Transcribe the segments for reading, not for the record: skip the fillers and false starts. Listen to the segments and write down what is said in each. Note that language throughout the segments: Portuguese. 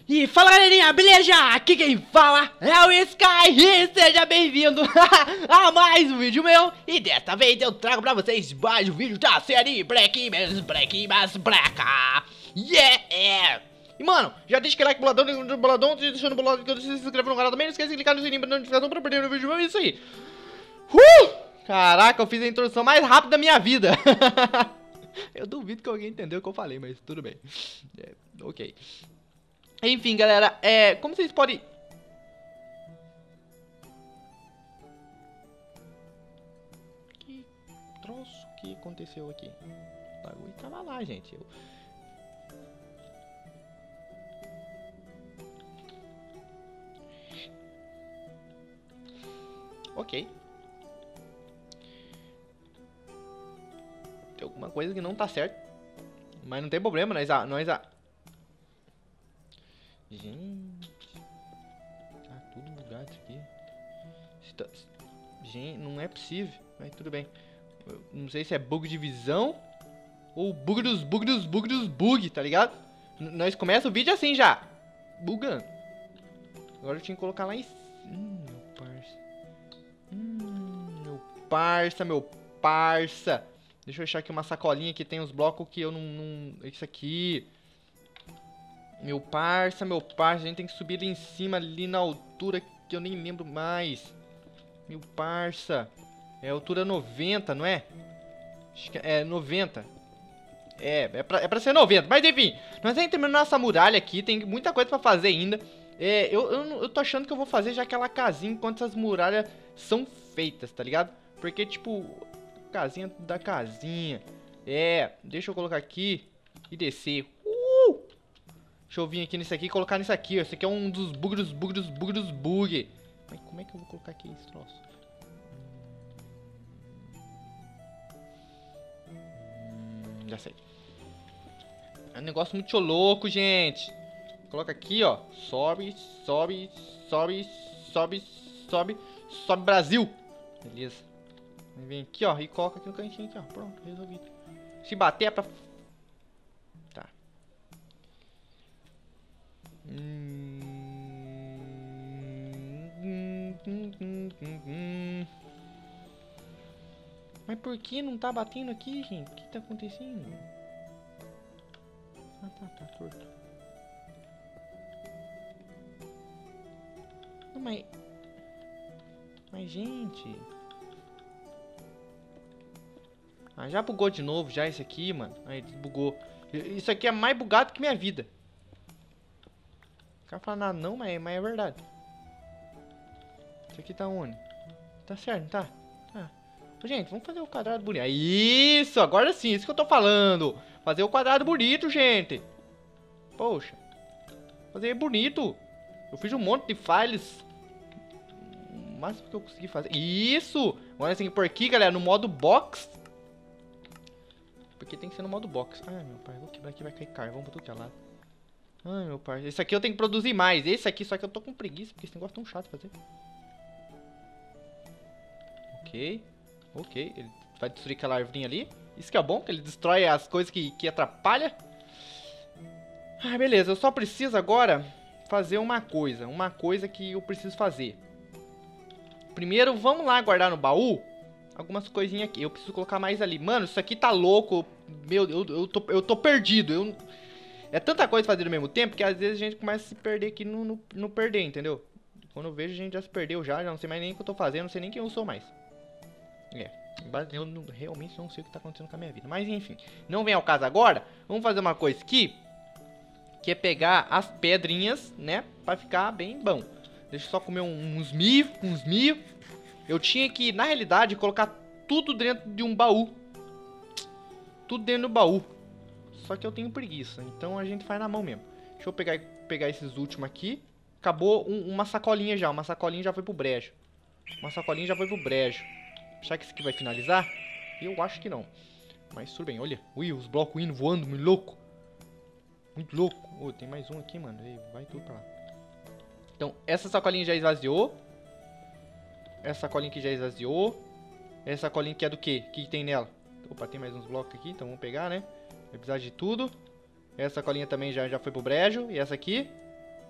E fala galerinha, beleza? Aqui quem fala é o Sky e seja bem-vindo a mais um vídeo meu. E desta vez eu trago pra vocês mais um vídeo da série Black Mas Black. Yeah! E mano, já deixa aquele like boladão, deixando o boladão, se inscreve no canal também. Não esquece de clicar no sininho pra notificação pra perder o vídeo meu, é isso aí. Caraca, eu fiz a introdução mais rápida da minha vida. Eu duvido que alguém entendeu o que eu falei, mas tudo bem. Ok. Enfim, galera, como vocês podem... Que troço que aconteceu aqui? O bagulho tava lá, gente. Ok. Tem alguma coisa que não tá certo. Mas não tem problema, Gente, tá tudo bugado isso aqui. Gente, não é possível. Mas tudo bem. Eu não sei se é bug de visão ou bug dos bug, tá ligado? Nós começa o vídeo assim já, bugando. Agora eu tinha que colocar lá em cima. Meu parça. Deixa eu achar aqui uma sacolinha que tem uns blocos que eu não... Isso aqui. Meu parça, a gente tem que subir ali em cima, ali na altura que eu nem lembro mais. Meu parça. É altura 90, não é? Acho que é 90. É pra ser 90, mas enfim. Nós estamos terminando nossa muralha aqui, tem muita coisa pra fazer ainda. Eu tô achando que eu vou fazer já aquela casinha enquanto essas muralhas são feitas, tá ligado? Porque, tipo, casinha da casinha. Deixa eu colocar aqui e descer. Deixa eu vir aqui nesse aqui e colocar nesse aqui, ó. Esse aqui é um dos bug. Mas como é que eu vou colocar aqui esse troço? Já sei. É um negócio muito louco, gente. Coloca aqui, ó. Sobe, Brasil. Beleza. Vem aqui, ó, e coloca aqui no cantinho aqui, ó. Pronto, resolvido. Se bater é pra... Tá. Mas por que não tá batendo aqui, gente? O que tá acontecendo? Ah, tá torto. Não, mas, gente... Ah, já bugou de novo, já esse aqui, mano. Aí, desbugou. Isso aqui é mais bugado que minha vida. O cara fala nada não, mas é verdade. Isso aqui tá onde? Tá certo, não tá? Tá. Gente, vamos fazer o quadrado bonito. Isso, agora sim, isso que eu tô falando. Fazer o quadrado bonito, gente. Poxa. Fazer bonito. Eu fiz um monte de files. O máximo que eu consegui fazer. Isso! Agora tem que pôr aqui, galera, no modo box. Porque tem que ser no modo box. Ai, meu pai, vou quebrar aqui, vai cair carvão pra tudo que é lado. Ai, meu pai, esse aqui eu tenho que produzir mais. Esse aqui, só que eu tô com preguiça, porque esse negócio é tão chato de fazer. Ok, ele vai destruir aquela árvore ali. Isso que é bom, que ele destrói as coisas que atrapalham. Ah, beleza, eu só preciso agora fazer uma coisa que eu preciso fazer. Primeiro, vamos lá guardar no baú algumas coisinhas aqui. Eu preciso colocar mais ali. Mano, isso aqui tá louco. Meu, eu tô perdido. É tanta coisa fazer ao mesmo tempo que às vezes a gente começa a se perder aqui no perder, entendeu? Quando eu vejo a gente já se perdeu já não sei mais nem o que eu tô fazendo, não sei nem quem eu sou mais. Eu realmente não sei o que tá acontecendo com a minha vida. Mas enfim, não vem ao caso agora. Vamos fazer uma coisa aqui, que é pegar as pedrinhas, né? Pra ficar bem bom. Deixa eu só comer uns mil. Eu tinha que, na realidade, colocar tudo dentro de um baú. Tudo dentro do baú. Só que eu tenho preguiça, então a gente faz na mão mesmo. Deixa eu pegar esses últimos aqui. Acabou uma sacolinha já. Uma sacolinha já foi pro brejo. Será que esse aqui vai finalizar? Eu acho que não. Mas tudo bem, olha. Ui, os blocos indo voando, muito louco. Tem mais um aqui, mano. Vai tudo pra lá. Então, essa sacolinha já esvaziou. Essa sacolinha aqui já esvaziou. Essa sacolinha aqui é do quê? O que tem nela? Opa, tem mais uns blocos aqui, então vamos pegar, né? Vai precisar de tudo. Essa sacolinha também já foi pro brejo. E essa aqui?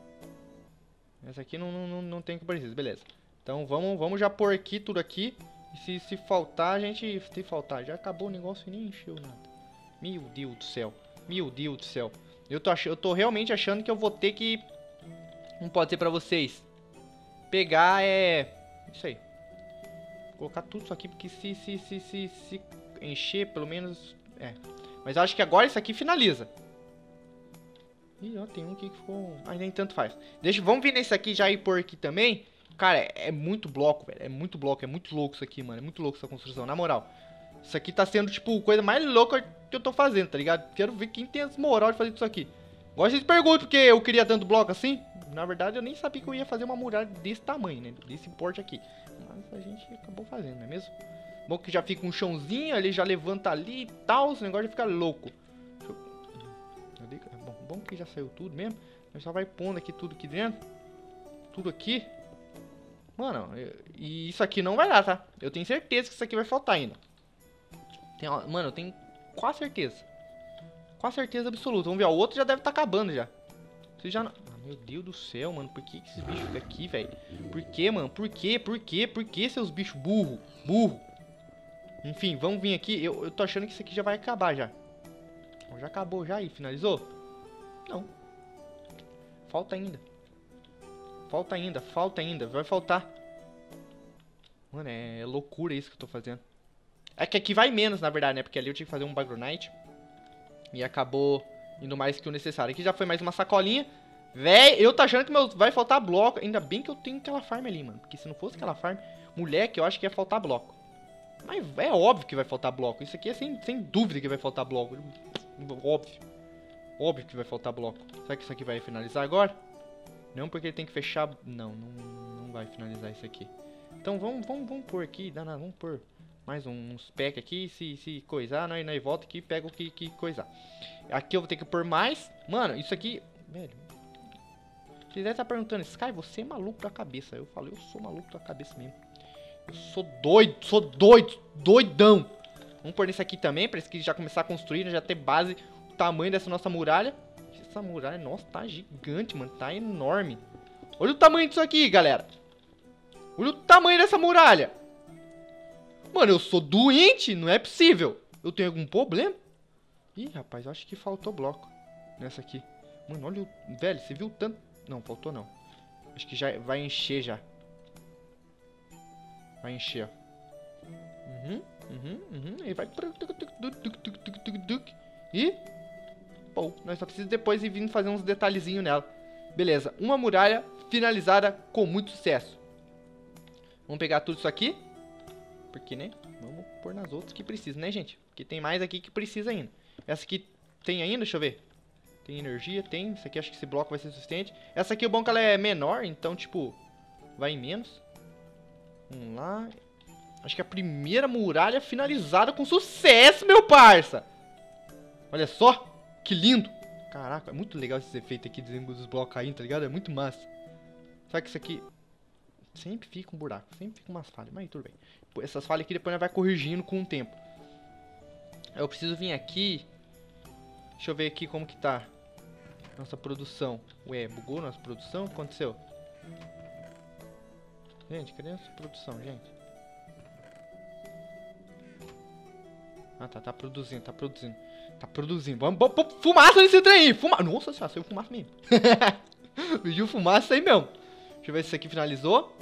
Essa aqui não tem que precisar, beleza. Então vamos já pôr aqui tudo aqui. E se faltar, a gente... Se faltar, já acabou o negócio e nem encheu nada. Meu Deus do céu. Meu Deus do céu. Eu tô realmente achando que eu vou ter que... Não pode ser pra vocês. Pegar isso aí. Colocar tudo isso aqui, porque se encher, pelo menos... Mas eu acho que agora isso aqui finaliza. Ih, ó, tem um aqui que ficou... Ah, nem tanto faz. Vamos vir nesse aqui já e pôr aqui também. Cara, é muito bloco, velho. É muito bloco, é muito louco isso aqui, mano. É muito louco essa construção, na moral. Isso aqui tá sendo, tipo, coisa mais louca que eu tô fazendo, tá ligado? Quero ver quem tem as moral de fazer isso aqui. Agora vocês perguntam porque eu queria tanto bloco assim. Na verdade, eu nem sabia que eu ia fazer uma muralha desse tamanho, né? Desse porte aqui. Mas a gente acabou fazendo, não é mesmo? Bom que já fica um chãozinho, ele já levanta ali e tal. Esse negócio já fica louco. Bom que já saiu tudo mesmo. A gente só vai pondo aqui tudo aqui dentro. Tudo aqui. Mano, e isso aqui não vai dar, tá? Eu tenho certeza que isso aqui vai faltar ainda. Mano, eu tenho quase certeza. Quase certeza absoluta. Vamos ver, o outro já deve estar acabando já. Você já não... Ah, meu Deus do céu, mano. Por que esses bichos ficam aqui, velho? Por que, mano? Por que? Por que? Por que seus bichos burro? Burro. Enfim, vamos vir aqui. Eu tô achando que isso aqui já vai acabar já. Já acabou já e finalizou? Não. Falta ainda. Falta ainda, falta ainda. Vai faltar. Mano, é loucura isso que eu tô fazendo. É que aqui vai menos, na verdade, né? Porque ali eu tinha que fazer um Bagronite. E acabou indo mais que o necessário. Aqui já foi mais uma sacolinha. Véi, eu tô achando que vai faltar bloco. Ainda bem que eu tenho aquela farm ali, mano. Porque se não fosse aquela farm, moleque, eu acho que ia faltar bloco. Mas é óbvio que vai faltar bloco. Isso aqui é sem dúvida que vai faltar bloco. Óbvio. Óbvio que vai faltar bloco. Será que isso aqui vai finalizar agora? Não, porque ele tem que fechar... Não vai finalizar isso aqui. Então vamos pôr aqui, danado, vamos pôr mais uns pack aqui. Se coisar, nós volta aqui e pega o que coisar. Aqui eu vou ter que pôr mais. Mano, isso aqui... Velho... Vocês devem estar perguntando, Sky, você é maluco da cabeça. Eu falo, eu sou maluco da cabeça mesmo. Eu sou doido, doidão. Vamos pôr nesse aqui também, pra esse aqui já começar a construir, né, já ter base, o tamanho dessa nossa muralha. Essa muralha, nossa, tá gigante, mano, tá enorme. Olha o tamanho disso aqui, galera. Olha o tamanho dessa muralha. Mano, eu sou doente, não é possível. Eu tenho algum problema? Ih, rapaz, eu acho que faltou bloco nessa aqui. Mano, olha o... Velho, você viu tanto... Não, faltou não. Acho que já vai encher já. Vai encher, ó. E vai... E... Bom, nós só precisamos depois ir vindo fazer uns detalhezinhos nela. Beleza, uma muralha finalizada com muito sucesso. Vamos pegar tudo isso aqui. Porque, né? Vamos pôr nas outras que precisa, né, gente? Porque tem mais aqui que precisa ainda. Essa aqui tem ainda, deixa eu ver. Tem energia, tem. Essa aqui acho que esse bloco vai ser suficiente. Essa aqui, o bom é que ela é menor, então, tipo, vai em menos. Vamos lá. Acho que a primeira muralha finalizada com sucesso, meu parça. Olha só. Que lindo. Caraca, é muito legal esse efeito aqui dos blocos caindo, tá ligado? É muito massa. Só que isso aqui... Sempre fica um buraco, sempre fica umas falhas. Mas tudo bem. Essas falhas aqui depois nós vai corrigindo com o tempo. Eu preciso vir aqui. Deixa eu ver aqui como que tá nossa produção. Ué, bugou nossa produção? O que aconteceu? Gente, cadê nossa produção, gente? Ah, tá produzindo. Tá produzindo. Vamos pôr fumaça nesse trem aí. Nossa senhora, saiu fumaça mesmo. Viu fumaça aí mesmo. Deixa eu ver se isso aqui finalizou.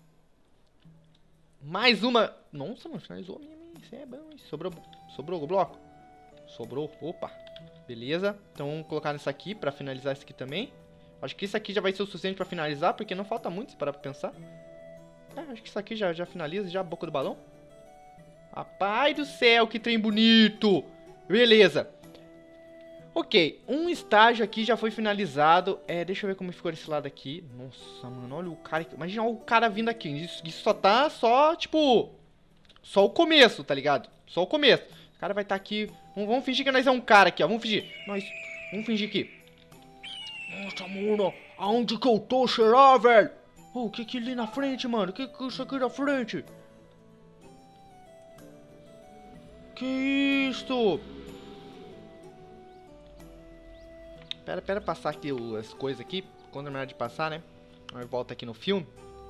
Mais uma. Nossa, mano, finalizou mesmo. Isso é bom. Sobrou o bloco? Sobrou. Opa. Beleza. Então vamos colocar nessa aqui pra finalizar isso aqui também. Acho que isso aqui já vai ser o suficiente pra finalizar, porque não falta muito, se parar pra pensar. Acho que isso aqui já finaliza, já a boca do balão. Rapaz do céu, que trem bonito. Beleza. Ok, um estágio aqui já foi finalizado. Deixa eu ver como ficou esse lado aqui. Nossa, mano, olha o cara. Imagina o cara vindo aqui. Isso só tá, tipo... Só o começo, tá ligado? Só o começo. O cara vai estar aqui. Vamos fingir que nós é um cara aqui, ó. Vamos fingir. Vamos fingir aqui. Nossa, mano. Aonde que eu tô, será, velho? O que ali na frente, mano? Que é isso aqui na frente? Que isto? Pera passar aqui as coisas aqui. Quando terminar de passar, né? Aí volta aqui no filme.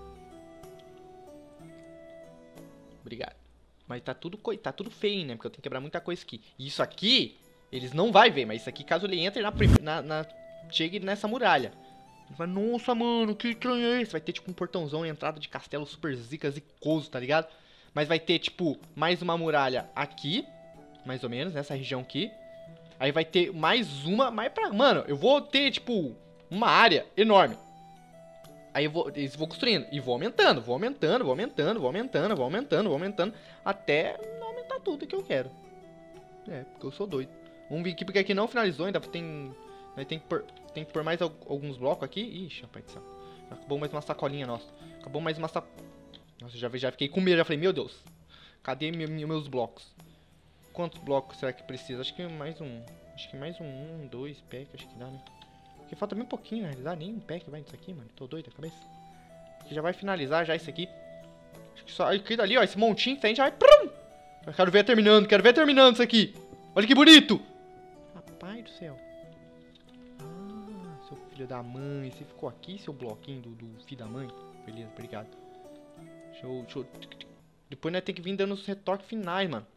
Obrigado. Mas tá tudo feio, né? Porque eu tenho que quebrar muita coisa aqui. E isso aqui, eles não vai ver. Mas isso aqui, caso ele entre chegue nessa muralha. Ele vai, nossa, mano, que estranho é esse? Vai ter, tipo, um portãozão de entrada de castelo super zica, zicoso, tá ligado? Mas vai ter, tipo, mais uma muralha aqui. Mais ou menos, nessa região aqui. Aí vai ter mais uma, mais pra... Mano, eu vou ter, tipo, uma área enorme. Aí eu vou construindo. E vou aumentando, vou aumentando, vou aumentando, vou aumentando, vou aumentando, vou aumentando. Até aumentar tudo que eu quero. É, porque eu sou doido. Vamos vir aqui, porque aqui não finalizou ainda. Tem que pôr mais alguns blocos aqui. Ixi, rapaz do céu. Acabou mais uma sacolinha nossa. Acabou mais uma sacolinha. Nossa, já fiquei com medo. Já falei, meu Deus. Cadê meus blocos? Quantos blocos será que precisa? Acho que mais um. Acho que mais um, dois pack. Acho que dá, né? Porque falta bem pouquinho, na realidade. Nem um pack vai nisso aqui, mano. Tô doido da cabeça. Aqui já vai finalizar já isso aqui. Acho que só aqui dali, ó. Esse montinho que a gente já vai... Prum! Eu quero ver terminando isso aqui. Olha que bonito. Rapaz do céu. Ah, seu filho da mãe. Você ficou aqui, seu bloquinho do filho da mãe? Beleza, obrigado. Show. Depois nós temos que vir dando os retoques finais, mano.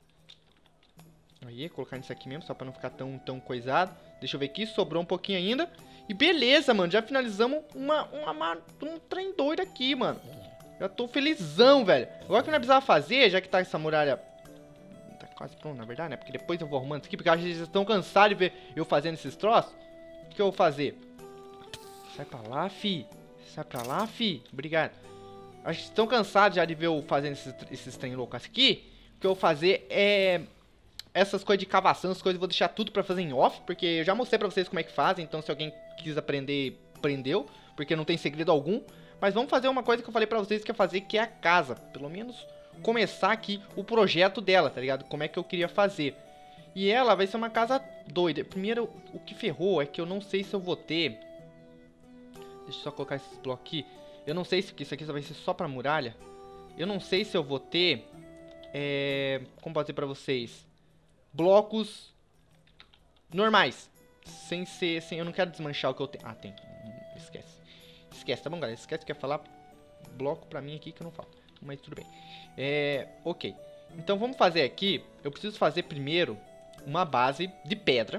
Aí, colocar nisso aqui mesmo, só pra não ficar tão coisado. Deixa eu ver aqui, sobrou um pouquinho ainda. E beleza, mano, já finalizamos um trem doido aqui, mano. Já tô felizão, velho. Agora o que nós precisamos fazer, já que tá essa muralha... Tá quase pronto, na verdade, né? Porque depois eu vou arrumando isso aqui, porque acho que vocês estão cansados de ver eu fazendo esses troços. O que eu vou fazer? Sai pra lá, fi. Sai pra lá, fi. Obrigado. Acho que vocês estão cansados já de ver eu fazendo esses trem loucos aqui. O que eu vou fazer é... Essas coisas de cavação, essas coisas eu vou deixar tudo pra fazer em off, porque eu já mostrei pra vocês como é que fazem, então se alguém quis aprender, aprendeu, porque não tem segredo algum. Mas vamos fazer uma coisa que eu falei pra vocês que é fazer, que é a casa. Pelo menos começar aqui o projeto dela, tá ligado? Como é que eu queria fazer. E ela vai ser uma casa doida. Primeiro, o que ferrou é que eu não sei se eu vou ter... Deixa eu só colocar esses blocos aqui. Eu não sei se isso aqui vai ser só pra muralha. Eu não sei se eu vou ter... Como posso dizer pra vocês... Blocos normais. Sem, eu não quero desmanchar o que eu tenho. Ah, tem. Esquece, tá bom, galera? Esquece que eu ia falar bloco pra mim aqui que eu não falo. Mas tudo bem. Ok. Então vamos fazer aqui. Eu preciso fazer primeiro uma base de pedra.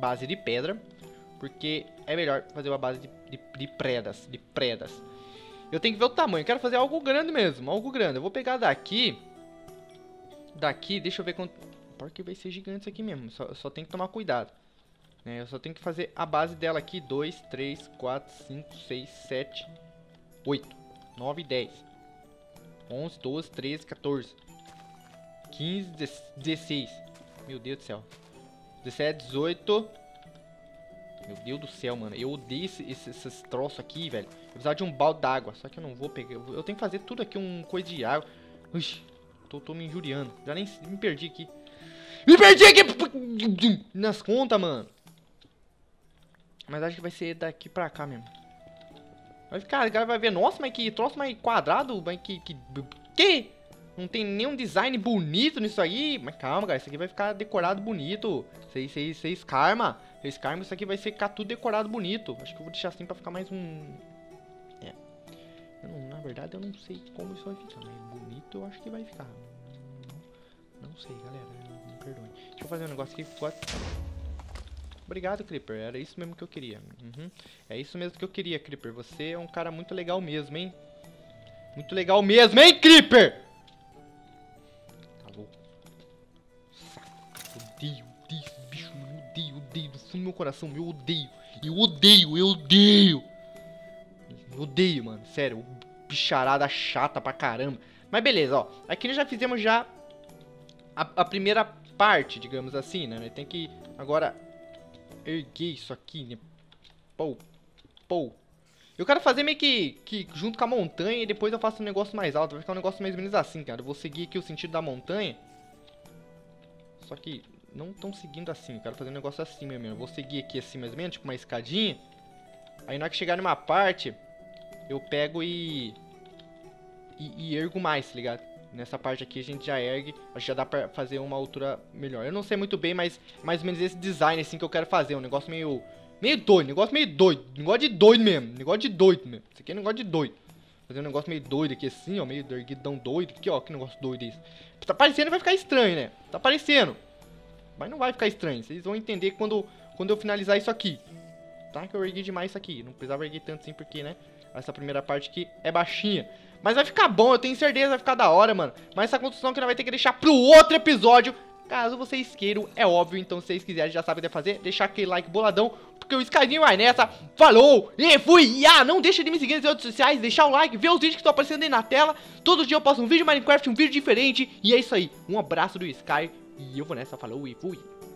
Porque é melhor fazer uma base de predas. Eu tenho que ver o tamanho. Eu quero fazer algo grande mesmo. Algo grande. Eu vou pegar daqui. Deixa eu ver quanto... Porque vai ser gigante isso aqui mesmo. Só tem que tomar cuidado. Eu só tenho que fazer a base dela aqui. 2, 3, 4, 5, 6, 7, 8, 9, 10, 11, 12, 13, 14, 15, 16. Meu Deus do céu. 17, 18. Meu Deus do céu, mano. Eu odeio esses troços aqui, velho. Eu precisava de um balde d'água. Só que eu não vou pegar. Eu tenho que fazer tudo aqui um coisa de água. Ux, tô me injuriando. Já nem me perdi aqui. Me perdi aqui nas contas, mano. Mas acho que vai ser daqui pra cá mesmo. Vai ficar, o cara vai ver, nossa, mas que troço mais quadrado, mas que? Não tem nenhum design bonito nisso aí. Mas calma, galera, isso aqui vai ficar decorado bonito. Vocês karma, isso aqui vai ficar tudo decorado bonito. Acho que eu vou deixar assim pra ficar mais um... na verdade eu não sei como isso vai ficar, mas bonito eu acho que vai ficar. Não sei, galera, me perdoe. Deixa eu fazer um negócio aqui. Obrigado, Creeper. Era isso mesmo que eu queria. É isso mesmo que eu queria, Creeper. Você é um cara muito legal mesmo, hein? Muito legal mesmo, hein, Creeper? Tá louco. Saco. Odeio esse bicho. Odeio. Do fundo do meu coração. Eu odeio. Eu odeio, mano. Sério. Bicharada chata pra caramba. Mas beleza, ó. Aqui nós já fizemos a primeira parte, digamos assim, né? Tem que agora erguer isso aqui, né? Pô. Eu quero fazer meio que junto com a montanha e depois eu faço um negócio mais alto. Vai ficar um negócio mais ou menos assim, cara. Eu vou seguir aqui o sentido da montanha. Só que não tão seguindo assim. Eu quero fazer um negócio assim mesmo. Eu vou seguir aqui assim mais ou menos, tipo uma escadinha. Aí na hora que chegar numa parte, eu pego e ergo mais, tá ligado? Nessa parte aqui a gente já ergue, acho que já dá pra fazer uma altura melhor. Eu não sei muito bem, mas mais ou menos esse design assim que eu quero fazer. Um negócio Meio doido, negócio meio doido. Negócio de doido mesmo. Negócio de doido mesmo. Isso aqui é negócio de doido. Fazer um negócio meio doido aqui assim, ó. Meio erguidão doido. Aqui, ó. Que negócio doido esse. Tá parecendo, vai ficar estranho, né? Tá parecendo. Mas não vai ficar estranho. Vocês vão entender quando eu finalizar isso aqui. Tá? Que eu ergui demais isso aqui. Não precisava erguer tanto assim porque, né? Essa primeira parte aqui é baixinha. Mas vai ficar bom, eu tenho certeza, vai ficar da hora, mano. Mas essa construção que nós vai ter que deixar pro outro episódio. Caso vocês queiram, é óbvio. Então, se vocês quiserem, já sabem o que fazer. Deixar aquele like boladão, porque o Skyzinho vai nessa. Falou e fui! E não deixa de me seguir nas redes sociais, deixar o like, ver os vídeos que estão aparecendo aí na tela. Todo dia eu posto um vídeo de Minecraft, um vídeo diferente. E é isso aí. Um abraço do Sky. E eu vou nessa. Falou e fui!